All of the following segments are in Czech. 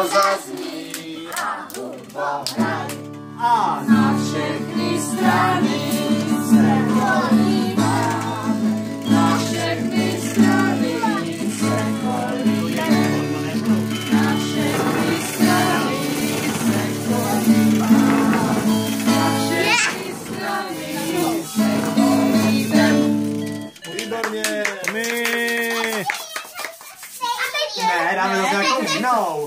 to zazní a hudba hraj. A na všechny strany se kolíbáme, na všechny strany se kolíbáme, na všechny strany se kolíbáme, na všechny strany se kolíbáme. Výborně! Ne, dáme to nějakou jinou.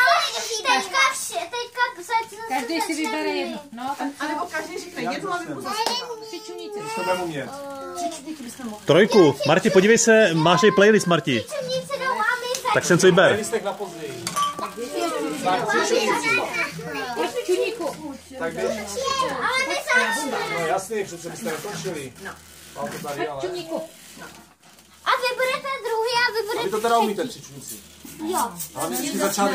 Každý si vybere jedno. No, A nebo každý řekne jednu a vy mu tři čuníci. To budeme umět. Trojku. Marti, podívej se, máš jej playlist, Marti. Tak jsem co vyber. Playlistech na později. Tak běž. No jasně, přece byste nekončili. Mám to tady, ale... A vy budete druhý a vy budete Vy to teda umíte, tři čuníci. Jo. Ale vždycky začátek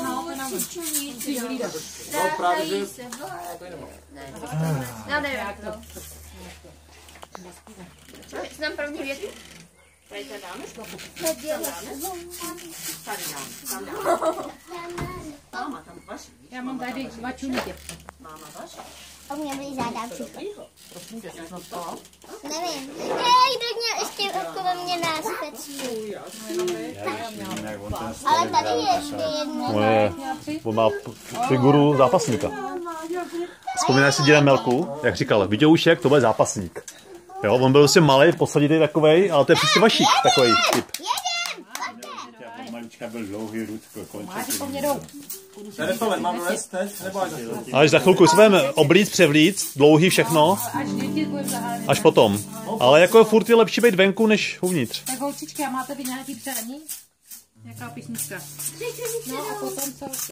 No právě, že... Já nevím. Znám první větu. Tady to dáme? Tam dáme. Máma, tam vaši. Já mám tady dva čuníky. Máma vaši. A mě byli zádám všechno. Prosím tě, no to. Nevím. Hej, teď mě ještě okolo mě náspečí. Ale tady je ještě jedna. On má figuru zápasníka. Vzpomínáš si dělem Melku, jak říkal, Viděušek, to bude zápasník. Jo, on byl prostě malý, posaditý takovej, ale to je prostě Vašík, takový typ. Malička byl dlouhý, Rudko, Nerestoven, mám vést teď? Nebo až za chvilku? Až za chvilku si budeme oblíct, převlíct, dlouhý všechno, až potom. Ale jako furt je lepší být venku, než uvnitř. Tak holčičky, a máte vy nějaký přání? Jaká písnička? No a potom co?